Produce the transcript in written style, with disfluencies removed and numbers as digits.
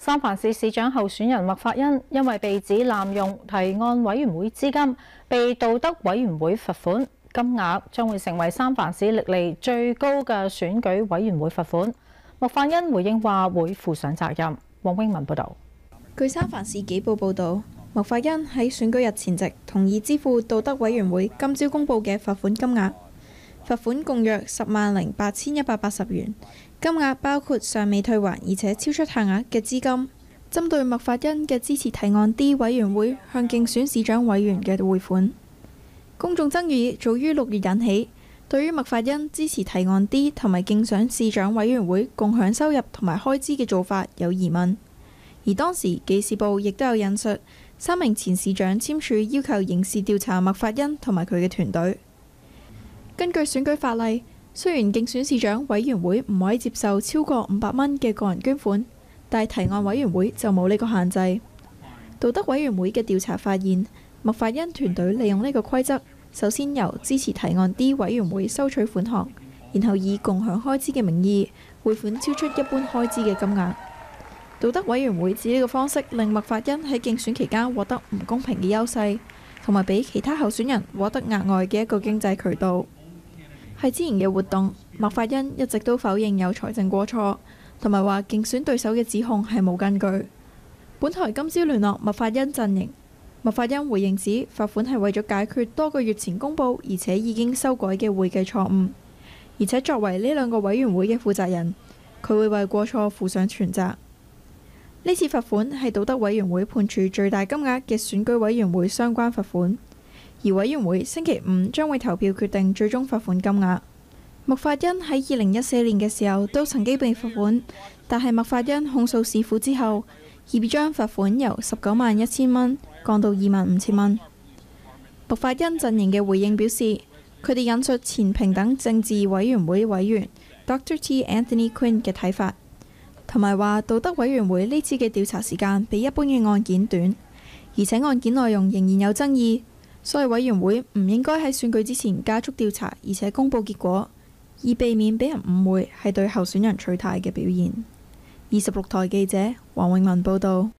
三藩市市長候選人麥法恩因為被指濫用提案委員會資金，被道德委員會罰款，金額將會成為三藩市歷嚟最高嘅選舉委員會罰款。麥法恩回應話會負上責任。黃永文報導。 據三藩市紀報報導，麥法恩喺選舉日前夕同意支付道德委員會今朝公佈嘅罰款金額，罰款共約108180元。金額包括尚未退還而且超出限額嘅資金，針對麥法恩嘅支持提案 D 委員會向競選市長委員嘅匯款。公眾爭議早於6月引起，對於麥法恩支持提案 D 同埋競選市長委員會共享收入同埋開支嘅做法有疑問。而當時《紀事報》亦都有引述3名前市長簽署要求刑事調查麥法恩同埋佢嘅團隊。根據選舉法例，雖然競選市長委員會唔可以接受超過500蚊嘅個人捐款，但係提案委員會就冇呢個限制。道德委員會嘅調查發現，麥法恩團隊利用呢個規則，首先由支持提案 D 委員會收取款項，然後以共享開支嘅名義匯款超出一般開支嘅金額。道德委員會指呢個方式令麥法恩喺競選期間獲得唔公平嘅優勢，同埋比其他候選人獲得額外嘅一個經濟渠道。喺之前嘅活動，麥法恩一直都否認有財政過錯，同埋話競選對手嘅指控係冇根據。本台今朝聯絡麥法恩陣營，麥法恩回應指罰款係為咗解決多個月前公佈而且已經修改嘅會計錯誤，而且作為呢兩個委員會嘅負責人，佢會為過錯負上全責。呢次罰款係道德委員會判處最大金額嘅選舉委員會相關罰款。而委員會星期5將會投票決定最終罰款金額。麥法恩喺2014年嘅時候都曾經被罰款，但係麥法恩控訴市府之後，已將罰款由191000蚊降到25000蚊。麥法恩陣營嘅回應表示，佢哋引述前平等政治委員會委員 Dr. T. Anthony Quinn 嘅睇法，同埋話道德委員會呢次嘅調查時間比一般嘅案件短，而且案件內容仍然有爭議。所以委員會唔應該喺選舉之前加速調查，而且公佈結果，以避免俾人誤會係對候選人取態嘅表現。26台記者黃永文報導。